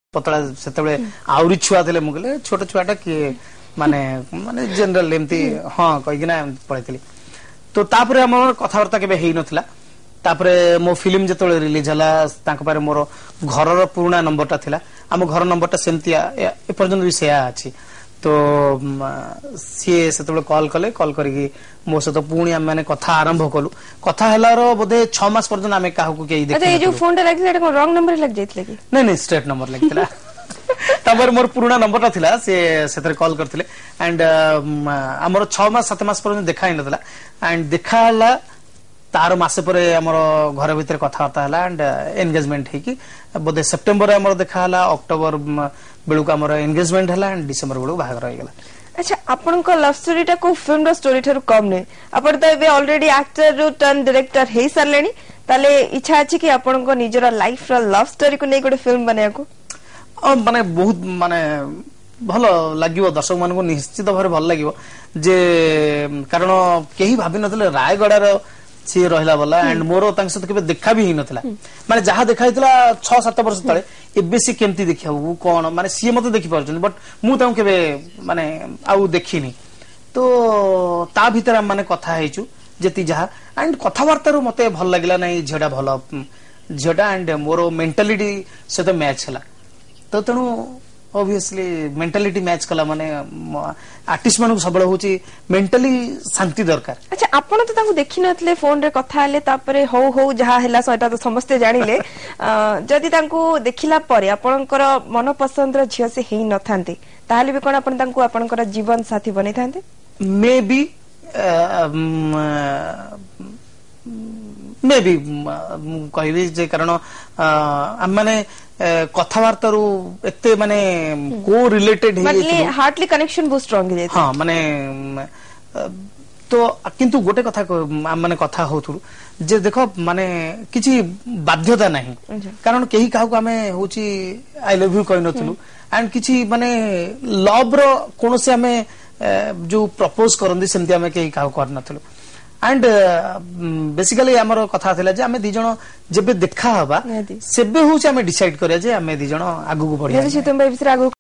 पतला से आहरी छुआ थे मुझे छोट छुआटा किए माने माने जनरल एमती हाँ कहीकिना पढ़ी तो तापर आम कथबार्ता के नथिला तापरे मो फिल्म जो रिलीज है मोर घर पुराना नंबरटा थिला आम घर नंबरटा सेमती एपर्यंत भी सेया अच्छी तो सी से कॉल कले कॉल करके मो सहित पुणी आम मैंने कथा आरंभ कलु कथा है बोधे 6 मास पर्यंत आम क्या फोन रंग नंबर लग जाइए नहीं नहीं स्ट्रेट नंबर लगी तापर मोर पुराना नंबरटा थिला से कॉल करथिले एंड हमर 6 मास 7 मास पर्यंत देखा नथिला एंड देखा तार मासे पर हमर घर भीतर कथबार्ता है एंड एंगेजमेंट है बोधे सेप्टेम्बर हमर देखा अक्टोबर बेलू का हमर एंगेजमेंट है एंड डिसेंबर बेलू बाहर हो गला। अच्छा आपण को लव स्टोरी टा को फिल्म रो स्टोरी थारु कम नै आपण त एबे ऑलरेडी एक्टर रो टर्न डायरेक्टर हे सरलेनी ताले इच्छा अछि कि आपण को निजरा लाइफ रो लव स्टोरी को नै गोटे फिल्म बनाया को माने बहुत माने भल लागिवो दर्शक मान को निश्चित भाव भल लागिवो जे कारण केही भाबी नथले रायगडार सी रहिला वाला एंड मोर तांक सहित केबे देखा भी नथिला माने जहा देखाइतला 6-7 वर्ष तळे एबे सी केमती देखियाउ कोन माने सी मते देखि परछन बट मु तांक केबे माने आउ देखिनी तो ता भीतर हम माने कथा हेचु जेती जहा एंड कथावार्ता रो मते भल लागिला नै झेडा भल झेडा एंड मोर मेंटालिटी से तो मैच हला तो तेणु ऑब्वियसली मेंटालिटी मैच कला माने आर्टिस्ट मानु सबळ होची मेंटली शांति दरकार। अच्छा आपण तो ताकू देखि नथले फोन रे कथा हले तापरे हो हो जहा हला सटा तो समस्त जानिले जदी तांकू देखिला परे आपनकर मन पसंद रो झियो से हेई नथांते ताहाले भी कोन आपण तांकू आपनकर जीवन साथी बनै थांते मे बी कहबी जे कारण हम माने कथावार्ता रू एते माने को रिलेटेड है हार्टली कनेक्शन बहुत स्ट्रांग है हां माने तो किंतु गोटे कथा माने कथा होथु जे देखो माने किछि बाध्यता नहीं कारण केही काहू हमें होची आई लव यू कहि नथलु एंड किछि माने लव रो कोनोसे हमें जो प्रपोज करंदी सेमति हमें केही काहू कर नथलु एंड बेसिकली आमर कथा थिला जे हमें दी जण जेबे देखा हबा सेबे होची हमें डिसाइड करे जे हमें दी जण आगु को बढ़िया